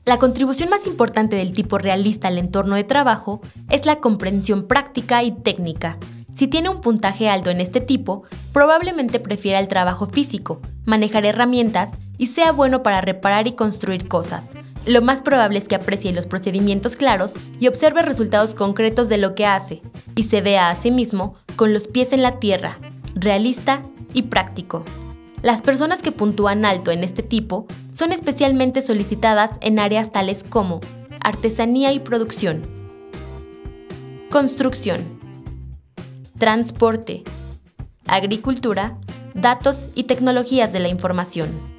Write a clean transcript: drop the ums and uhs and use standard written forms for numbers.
La contribución más importante del tipo realista al entorno de trabajo es la comprensión práctica y técnica. Si tiene un puntaje alto en este tipo, probablemente prefiera el trabajo físico, manejar herramientas y sea bueno para reparar y construir cosas. Lo más probable es que aprecie los procedimientos claros y observe resultados concretos de lo que hace, y se vea a sí mismo con los pies en la tierra, realista y práctico. Las personas que puntúan alto en este tipo son especialmente solicitadas en áreas tales como artesanía y producción, construcción, transporte, agricultura, datos y tecnologías de la información.